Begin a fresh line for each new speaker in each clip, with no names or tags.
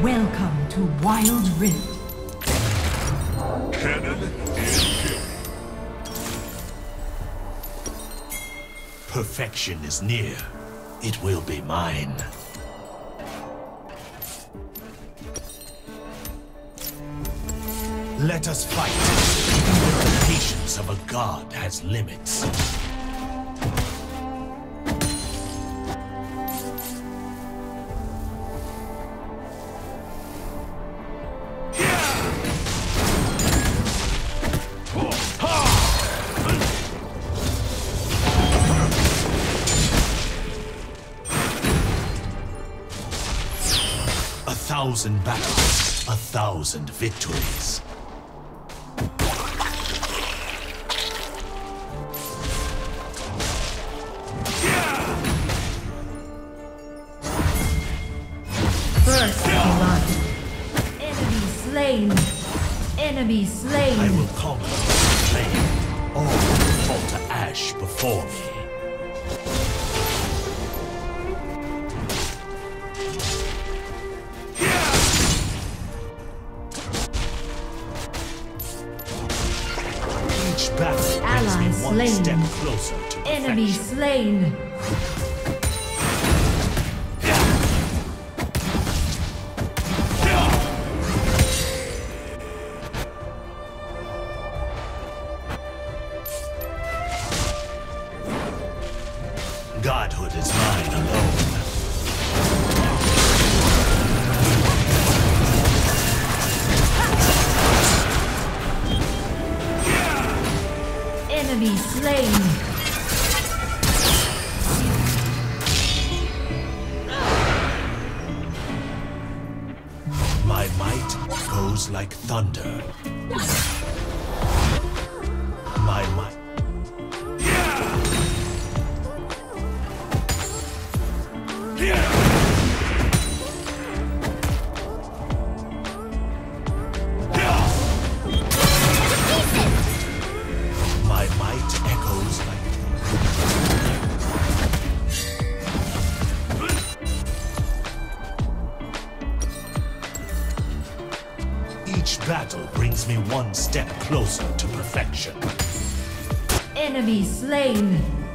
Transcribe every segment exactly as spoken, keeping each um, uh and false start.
Welcome to Wild Rift.
Cannon in.
Perfection is near. It will be mine. Let us fight. Even the patience of a god has limits. A thousand battles, a thousand victories.
First blood. Enemy slain. Enemy slain.
I will conquer the flame. All will fall to ash before me. Each battle brings me
Ally
one
slain.
step closer to perfection.
Enemy slain.
Godhood is mine alone.
Enemy slain.
My might goes like thunder. My might. My might echoes like each battle brings me one step closer to perfection.
Enemy slain.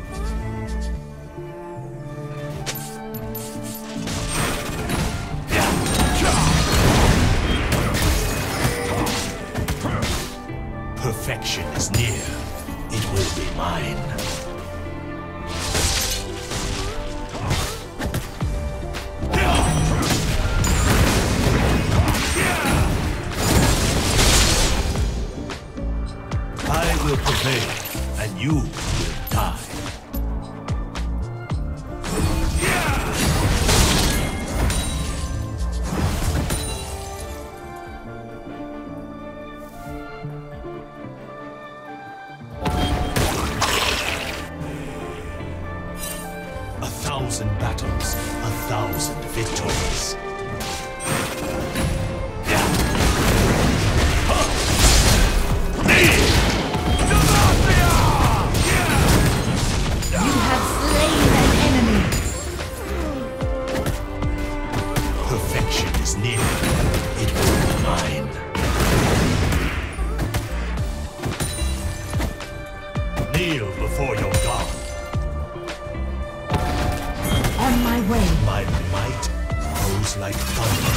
Perfection is near. It will be mine. I will prevail, and you will die. A thousand battles, a thousand victories.
You have slain an enemy.
Perfection is near. It will be mine. Kneel before your God.
On my way.
My might goes like thunder.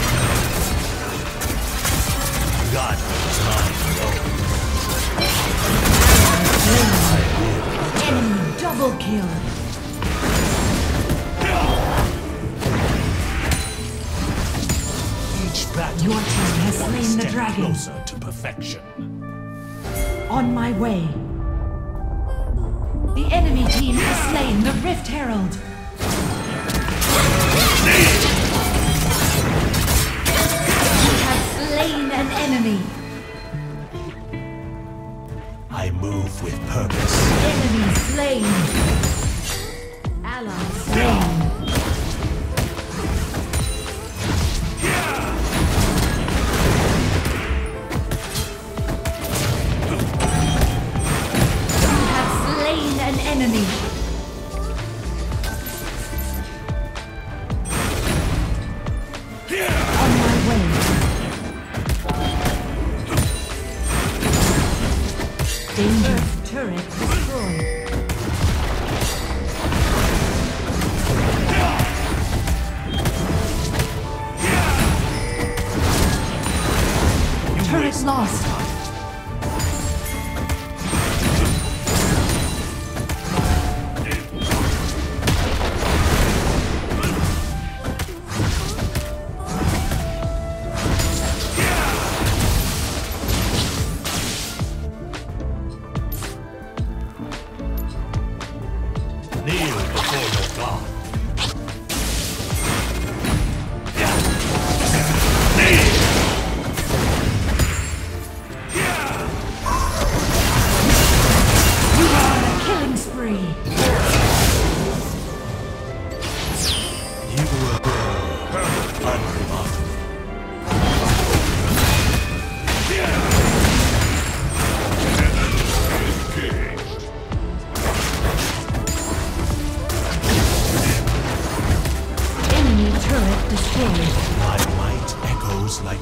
God is mine alone.
Enemy double kill.
Each battle
Your team has
one
slain the
step
dragon.
closer to perfection.
On my way. The enemy team has slain the Rift Herald. You have slain an enemy.
I move with purpose.
Enemy slain. Ally slain. You have slain an enemy. On my way. turret destroyed. Turret lost.
Kneel before your God.
You are on a killing spree.
You were unremarkable.
Enemy turret destroyed.
My might echoes like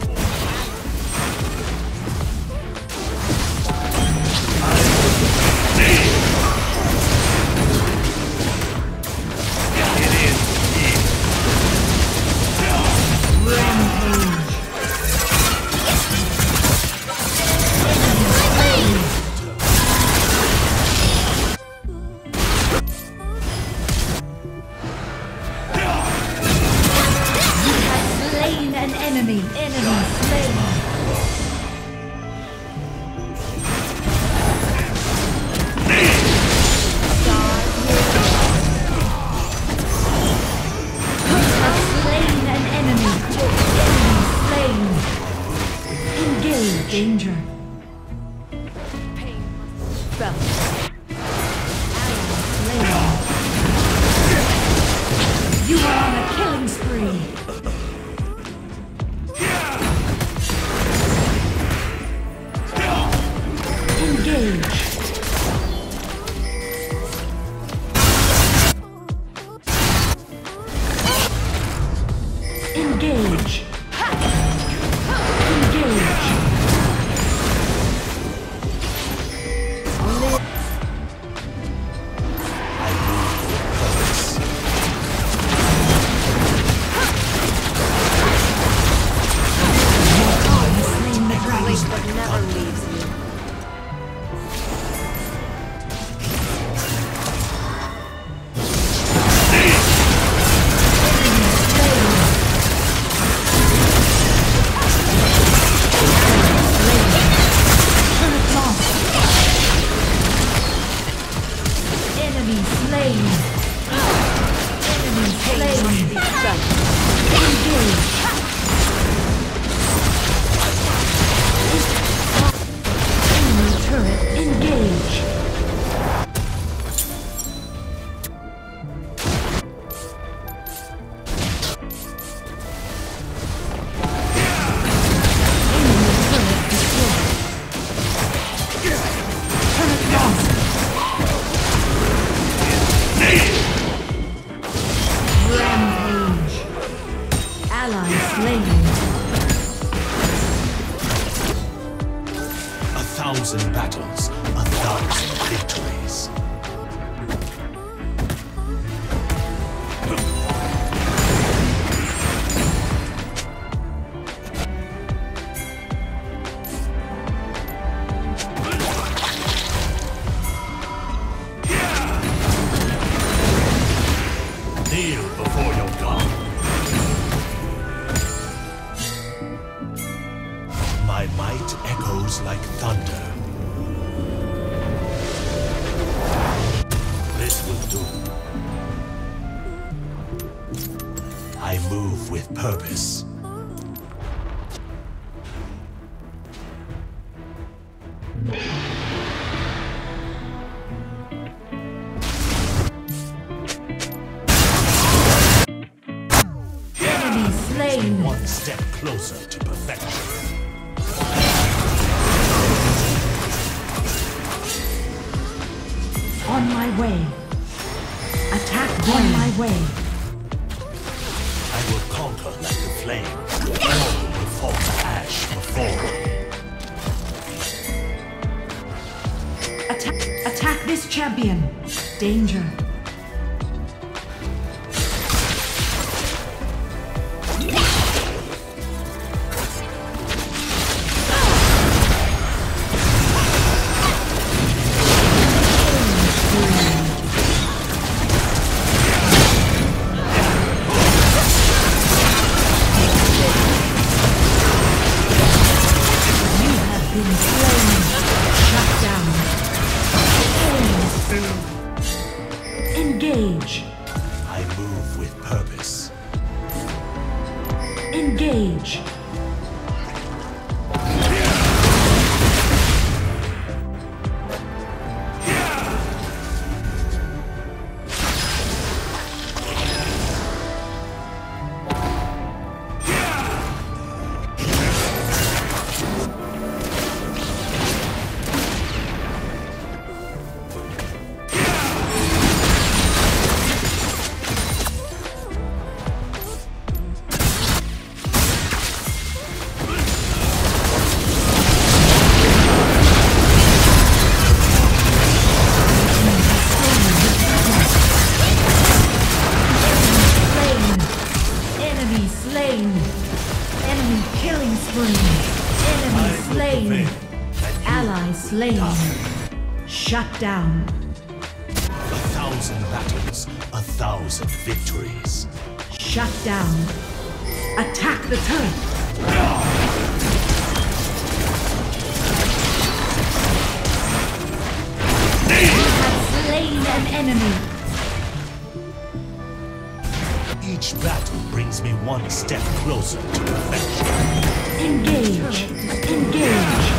Slain an enemy. Enemy slain. Slain an enemy. Enemy slain. Engage. Danger. Pain felt. Ally slain. You are on a killing spree. Engage. Engage. Engage. Slain the dragon.
But never leaves me.
Enemy slain. Enemy slain. Engage. Enemy turret engage. Enemy turret destroyed. Turret lost. Rampage. Ally slain.
a thousand battles, a thousand victories. Kneel before your God. My might echoes like thunder. This will do. I move with purpose.
Enemy slain.
One step closer to perfection.
On my way. Attack on my way.
I will conquer like the flame. All will fall to ash before me.
Attack.
this champion. Danger. Engage.
I move with purpose.
Engage. Slain. Shut down.
A thousand battles, a thousand victories.
Shut down. Attack the turret.
You have slain an enemy.
Each battle brings me one step closer to perfection.
Engage. Engage.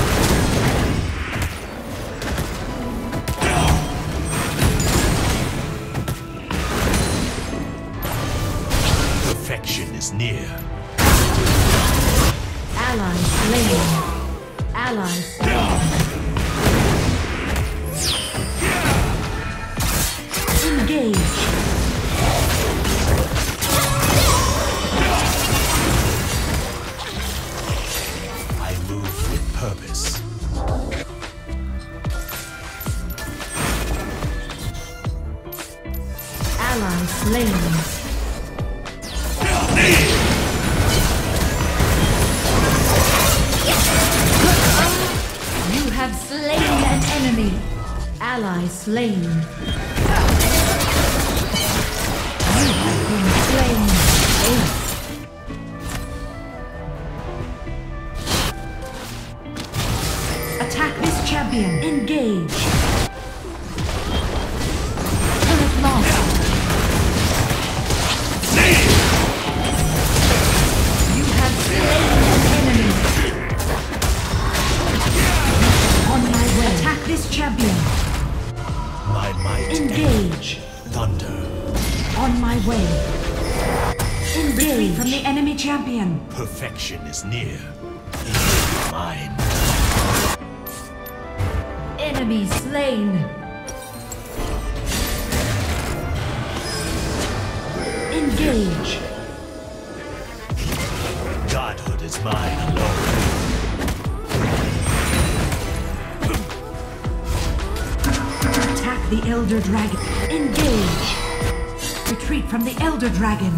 Perfection is near.
Ally slain. Ally slain. Engage.
I move with purpose.
Ally slain.
You have slain an enemy.
Ally slain. You have been slain. Ace. Attack this champion. Engage. Turret lost.
You have slain an enemy.
On my way. Attack this champion.
My might
Engage.
thunder.
On my way. Engage.
Retreat from the enemy champion.
Perfection is near. It is mine.
Enemy slain.
Engage.
Godhood is mine alone.
Attack the Elder Dragon. Engage. Retreat from the Elder Dragon.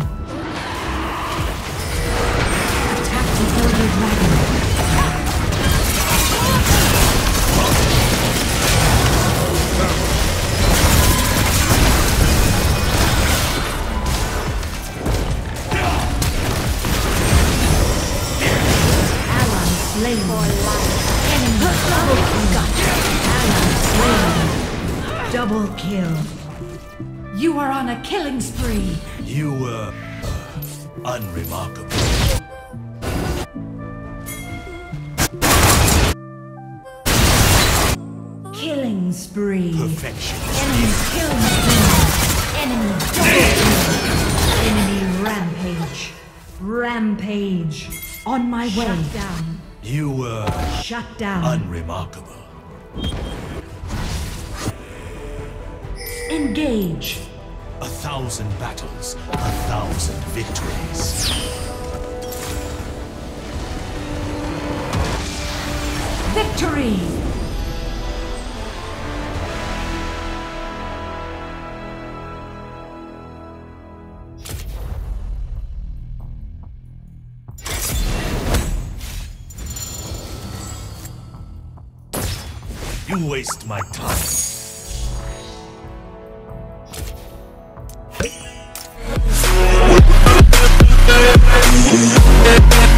Attack the Elder Dragon. Ally slain.
Enemy double
Ally slain. Double kill. You are on a killing spree.
You were uh, unremarkable.
Killing spree.
Perfection.
Enemy killing spree. Enemy double kill. Enemy rampage. Rampage. On my way. Shut down.
You were
Shut down.
unremarkable.
Engage.
A thousand battles, a thousand victories.
Victory!
You waste my time.
Yeah.